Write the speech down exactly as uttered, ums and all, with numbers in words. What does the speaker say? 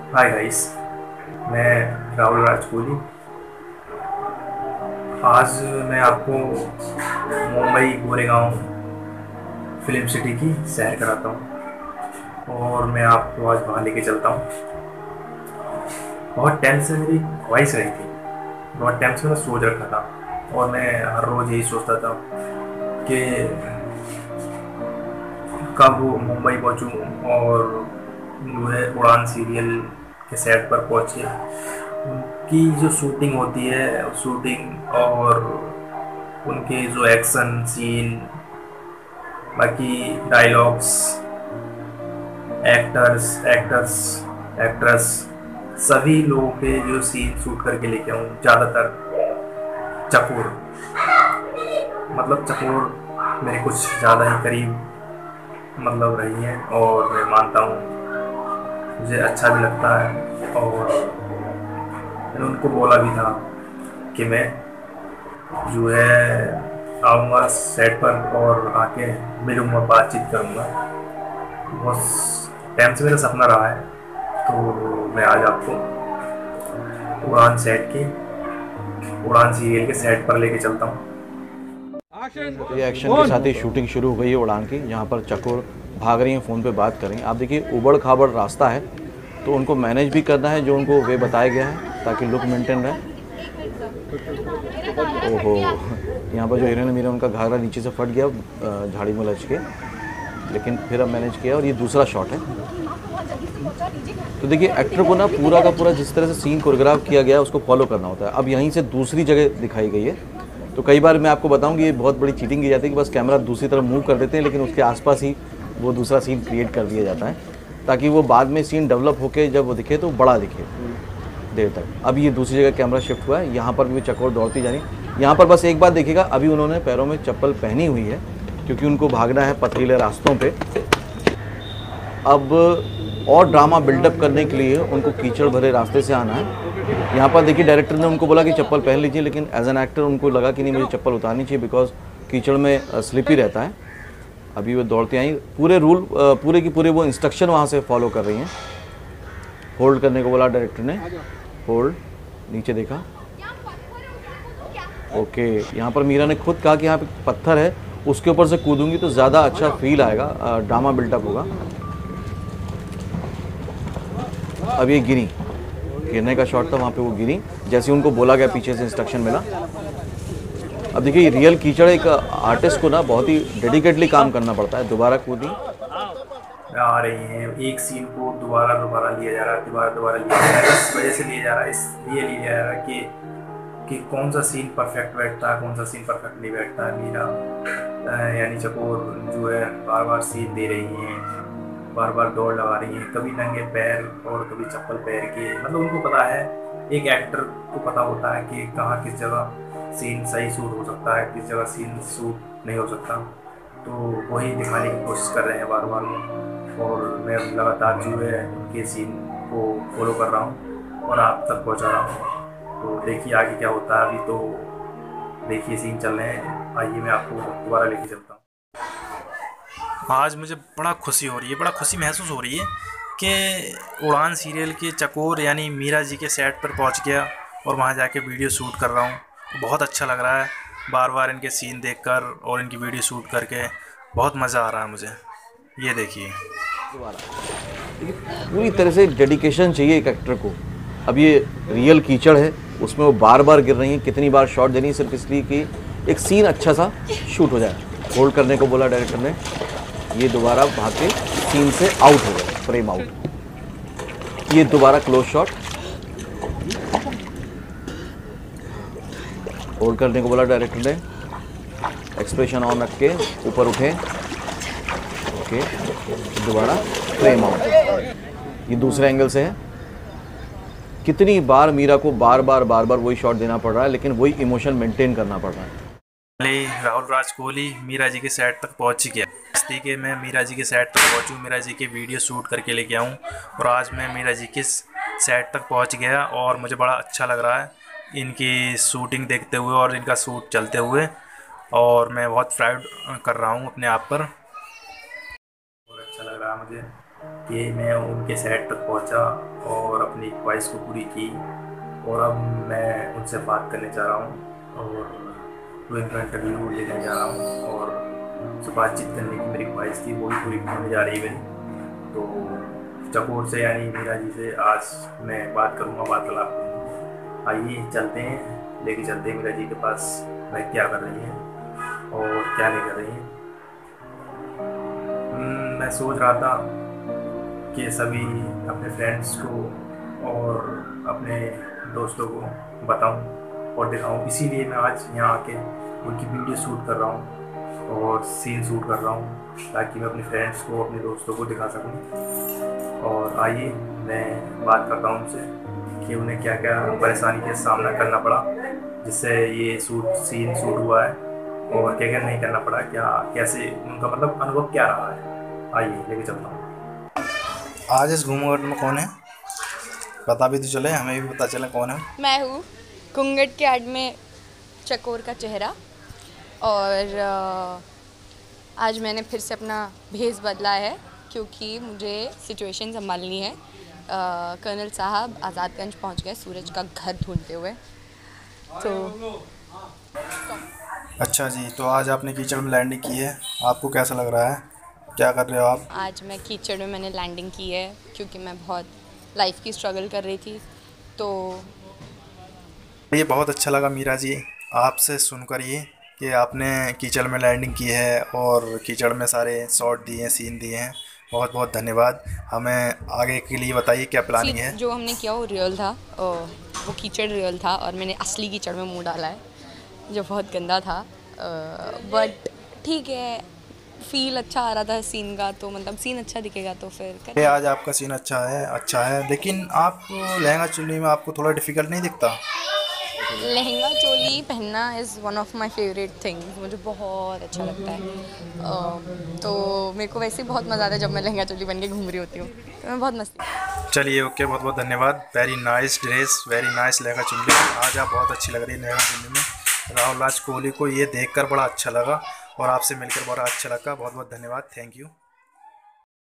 Hi guys, मैं राहुल राजकोली। आज मैं आपको मुंबई गोरेगांव फिल्म सिटी की सैर कराता हूँ और मैं आपको आज वहाँ लेके चलता हूँ। बहुत टाइम से मेरी ख्वाहिश रही थी, बहुत टाइम से मैं सोच रखा था और मैं हर रोज़ यही सोचता था कि कब मुंबई पहुँचूँ और जो है उड़ान सीरियल के सेट पर पहुँचे। उनकी जो शूटिंग होती है, शूटिंग और उनके जो एक्शन सीन, बाकी डायलॉग्स, एक्टर्स एक्टर्स एक्ट्रेस, सभी लोगों के जो सीन शूट करके लेके आऊँ। ज़्यादातर चकोर, मतलब चकोर मेरे कुछ ज़्यादा ही करीब मतलब रही हैं और मैं मानता हूँ, मुझे अच्छा भी लगता है। और मैंने उनको बोला भी था कि मैं जो है आऊँगा सेट पर और आके मिलूँगा, बातचीत करूँगा। बहुत टाइम से मेरा सपना रहा है, तो मैं आज आपको उड़ान सेट की उड़ान सीरियल के सेट पर लेके चलता हूँ। तो ये एक्शन के साथ ही शूटिंग शुरू हो गई है उड़ान की, जहाँ पर चकोर भाग रही हैं, फ़ोन पे बात कर रही हैं। आप देखिए उबड़ खाबड़ रास्ता है, तो उनको मैनेज भी करना है जो उनको वे बताया गया है ताकि लुक मेंटेन रहे। ओहो, यहाँ पर जो हीरोइन मीरा, उनका घाघरा नीचे से फट गया झाड़ी में लच के, लेकिन फिर अब मैनेज किया और ये दूसरा शॉट है। तो देखिए एक्टर को ना पूरा का पूरा जिस तरह से सीन कोरियोग्राफ किया गया है उसको फॉलो करना होता है। अब यहीं से दूसरी जगह दिखाई गई है, तो कई बार मैं आपको बताऊं कि ये बहुत बड़ी चीटिंग की जाती है कि बस कैमरा दूसरी तरफ मूव कर देते हैं, लेकिन उसके आसपास ही वो दूसरा सीन क्रिएट कर दिया जाता है ताकि वो बाद में सीन डेवलप होकर जब वो दिखे तो बड़ा दिखे देर तक। अब ये दूसरी जगह कैमरा शिफ्ट हुआ है, यहाँ पर भी चकोर दौड़ती जा रही है। यहाँ पर बस एक बात देखिएगा, अभी उन्होंने पैरों में चप्पल पहनी हुई है क्योंकि उनको भागना है पथरीले रास्तों पर। अब और ड्रामा बिल्डअप करने के लिए उनको कीचड़ भरे रास्ते से आना है। यहाँ पर देखिए डायरेक्टर ने उनको बोला कि चप्पल पहन लीजिए, लेकिन एज एन एक्टर उनको लगा कि नहीं, मुझे चप्पल उतारनी चाहिए बिकॉज कीचड़ में स्लिपी रहता है। अभी वो दौड़ते आई, पूरे रूल पूरे की पूरे वो इंस्ट्रक्शन वहाँ से फॉलो कर रही हैं। होल्ड करने को बोला डायरेक्टर ने, होल्ड, नीचे देखा, ओके। यहाँ पर मीरा ने खुद कहा कि यहाँ पे पत्थर है, उसके ऊपर से कूदूंगी तो ज़्यादा अच्छा फील आएगा, ड्रामा बिल्डअप होगा। अब ये गिरी, गिरने का शॉट था, वहाँ पे वो गिरी जैसे उनको बोला गया, पीछे से इंस्ट्रक्शन मिला। अब देखिए रियल कीचड़, एक आर्टिस्ट को ना बहुत ही डेडिकेटली काम करना पड़ता है। दोबारा कूदी आ रही हैं, एक सीन को दोबारा दोबारा लिया जा रहा है, दोबारा दोबारा लिया जा रहा है। इस वजह से लिया जा रहा है, इसलिए लिया जा रहा है कि कि कौन सा सीन परफेक्ट बैठता है, कौन सा सीन परफेक्ट नहीं बैठता है। मीरा यानी चकोर जो है बार बार सीन दे रही हैं, बार बार दौड़ लगा रही हैं, कभी नंगे पैर और कभी चप्पल पैर के। मतलब उनको पता है, एक एक्टर को पता होता है कि कहाँ किस जगह सीन सही शूट हो सकता है, किस जगह सीन शूट नहीं हो सकता। तो वही दिखाने की कोशिश कर रहे हैं बार बार, और मैं लगातार जो है उनके सीन को फॉलो कर रहा हूँ और आप तक पहुँचा रहा हूँ। तो देखिए आगे क्या होता है। अभी तो देखिए सीन चल रहे हैं, आइए मैं आपको दोबारा लेके चलता हूँ। आज मुझे बड़ा खुशी हो रही है, बड़ा खुशी महसूस हो रही है कि उड़ान सीरियल के चकोर यानी मीरा जी के सेट पर पहुंच गया और वहां जाके वीडियो शूट कर रहा हूं। बहुत अच्छा लग रहा है, बार बार इनके सीन देखकर और इनकी वीडियो शूट करके बहुत मज़ा आ रहा है मुझे। ये देखिए, पूरी तरह से डेडिकेशन चाहिए एक एक्टर को। अब ये रियल कीचड़ है, उसमें वो बार बार गिर रही हैं, कितनी बार शॉट देनी है सिर्फ इसलिए कि एक सीन अच्छा सा शूट हो जाए। होल्ड करने को बोला डायरेक्टर ने, ये दोबारा भाग के सीन से आउट हो गए, फ्रेम आउट। ये दोबारा क्लोज शॉट, होल्ड करने को बोला डायरेक्टर ने, एक्सप्रेशन ऑन रख के ऊपर उठे, ओके, दोबारा फ्रेम आउट। ये दूसरे एंगल से है। कितनी बार मीरा को बार बार बार बार वही शॉट देना पड़ रहा है, लेकिन वही इमोशन मेंटेन करना पड़ रहा है। राहुल राजकोली मीरा जी के सेट तक पहुंच गया। हस्ती के मैं मीरा जी के सेट तक पहुंचूं, मीरा जी के वीडियो शूट करके लेके आऊं, और आज मैं मीरा जी के सेट तक पहुंच गया और मुझे बड़ा अच्छा लग रहा है इनकी शूटिंग देखते हुए और इनका शूट चलते हुए, और मैं बहुत प्राउड कर रहा हूं अपने आप पर। बहुत अच्छा लग रहा है मुझे कि मैं उनके सेट तक पहुंचा और अपनी ख्वाहिश को पूरी की, और अब मैं उनसे बात करने जा रहा हूँ और उनका इंटरव्यू लेने जा रहा हूँ, और उनसे बातचीत करने की मेरी ख्वाहिश थी वो भी पूरी होने जा रही है मेरी। तो चकोर से यानी मीरा जी से आज मैं बात करूँगा, वार्तालाप करूँगा। आइए चलते हैं, लेके चलते हैं मीरा जी के पास, वह क्या कर रही हैं और क्या नहीं कर रही हैं। हम्म, मैं सोच रहा था कि सभी अपने फ्रेंड्स को और अपने दोस्तों को बताऊं और दिखाऊं, इसीलिए मैं आज यहाँ आके उनकी वीडियो शूट कर रहा हूँ और सीन शूट कर रहा हूँ, ताकि मैं अपने फ्रेंड्स को, अपने दोस्तों को दिखा सकूं। और आइए मैं बात करता हूँ उनसे कि उन्हें क्या क्या परेशानी का सामना करना पड़ा जिससे ये शूट सीन शूट हुआ है, और क्या क्या नहीं करना पड़ा, क्या कैसे उनका मतलब अनुभव क्या रहा है। आइए लेके चलता हूँ। आज इस घूमघाट में कौन है, पता भी तो चले, हमें भी पता चले कौन है। मैं हूँ घूंघट के आड़ में चकोर का चेहरा, और आज मैंने फिर से अपना भेष बदला है क्योंकि मुझे सिचुएशन संभालनी है। कर्नल साहब आज़ादगंज पहुँच गए सूरज का घर ढूंढते हुए। तो अच्छा जी, तो आज आपने कीचड़ में लैंडिंग की है, आपको कैसा लग रहा है, क्या कर रहे हो आप? आज मैं कीचड़ में मैंने लैंडिंग की है क्योंकि मैं बहुत लाइफ की स्ट्रगल कर रही थी। तो ये बहुत अच्छा लगा मीरा जी आपसे सुनकर ये कि आपने कीचड़ में लैंडिंग की है और कीचड़ में सारे शॉट दिए हैं, सीन दिए हैं। बहुत बहुत धन्यवाद। हमें आगे के लिए बताइए क्या प्लानिंग है। जो हमने किया वो रियल था, वो कीचड़ रियल था, और मैंने असली कीचड़ में मुँह डाला है जो बहुत गंदा था। बट ठीक है, फील अच्छा आ रहा था सीन का, तो मतलब सीन अच्छा दिखेगा तो फिर कर। आज आपका सीन अच्छा है, अच्छा है, लेकिन आप लहंगा चुन्नी में आपको थोड़ा डिफ़िकल्ट नहीं दिखता? लहंगा चोली पहनना is one of my favourite things, मुझे बहुत अच्छा लगता है। uh, तो मेरे को वैसे ही बहुत मज़ा आता है जब मैं लहंगा चोली बन के घूम रही होती हूँ, तो मैं बहुत मस्ती। चलिए ओके, बहुत बहुत धन्यवाद। Very nice dress, very nice lehenga chunni, आज आप बहुत अच्छी लग रही है लहंगा चुन्नी में। राहुल राज कोहली को ये देखकर बड़ा अच्छा लगा और आपसे मिलकर बड़ा अच्छा लगा। बहुत बहुत धन्यवाद, थैंक यू।